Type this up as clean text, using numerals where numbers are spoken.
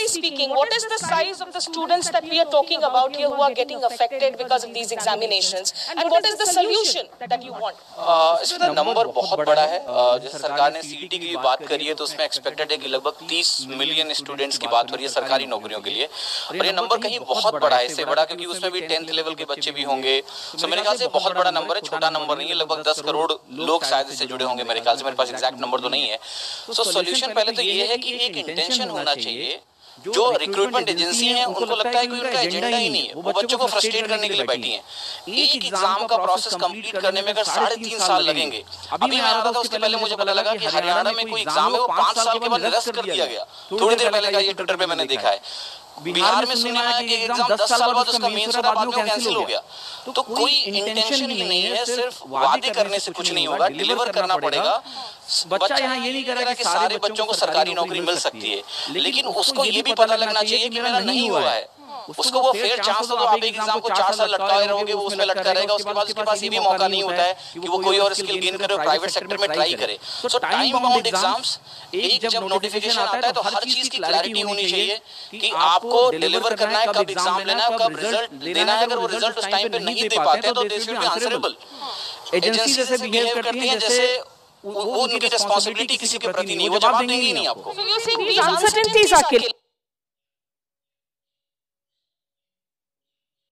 broadly speaking, what is the size of the students that we are talking about here who are getting affected because of these examinations, and what is the solution that you want? इसमें number बहुत बड़ा है। जैसे सरकार ने CET की बात करी है तो उसमें एक्सपेक्टेड है कि लगभग 30 मिलियन स्टूडेंट्स की बात हो रही है सरकारी नौकरियों के लिए, और ये नंबर कहीं बहुत बड़ा है, इससे बड़ा, क्योंकि उसमें भी 10th लेवल के बच्चे भी होंगे। तो मेरे ख्याल से बहुत बड़ा नंबर है, छोटा नंबर नहीं है। लगभग 10 करोड़ लोग शायद इससे जुड़े होंगे मेरे ख्याल से, मेरे पास एग्जैक्ट नंबर तो नहीं है। तो सोल्यूशन पहले तो ये है कि एक इंटेंशन होना चाहिए। जो रिक्रूटमेंट एजेंसी हैं उनको लगता है कि उनका एजेंडा ही नहीं है, वो बच्चों को फ्रस्ट्रेट करने के लिए बैठी हैं। एक एग्जाम का प्रोसेस कंप्लीट करने में अगर 3.5 साल लगेंगे। अभी मैं आ रहा था, उसके पहले मुझे पता लगा कि हरियाणा में कोई एग्जाम है वो 5 साल के बाद निरस्त कर दिया गया। थोड़ी देर पहले का ये ट्विटर पे मैंने देखा है। बिहार में सुना है कि एग्जाम 10 साल बाद उसका मेंस होता, बाद में कैंसिल हो गया। तो कोई इंटेंशन ही नहीं है, सिर्फ वादे करने से कुछ नहीं होगा, डिलीवर करना पड़ेगा। बच्चा यहाँ ये नहीं कह रहा कि सारे बच्चों को सरकारी नौकरी मिल सकती है, लेकिन उसको ये भी पता लगना चाहिए कि मेरा नहीं हुआ है। उसको वो फेयर चांस दो। आप एक एग्जाम को 4 साल लटकाए रहोगे, वो उसमें लटका रहेगा, उसके बाद उसके पास ये भी मौका नहीं होता है कि वो कोई और स्किल गेन करे और प्राइवेट सेक्टर में ट्राई करे। सो टाइम बाउंड एग्जाम्स, एक जब नोटिफिकेशन आता है तो हर चीज की क्लैरिटी होनी चाहिए कि आपको डिलीवर करना है, कब एग्जाम लेना है, कब रिजल्ट देना है। अगर वो रिजल्ट उस टाइम पे नहीं दे पाते तो they should be answerable. Agency जैसे बिहेव करती है जैसे वो उनकी रिस्पांसिबिलिटी किसी के प्रति नहीं, वो जवाब देंगे ही नहीं आपको। So you're saying these uncertainties are killing.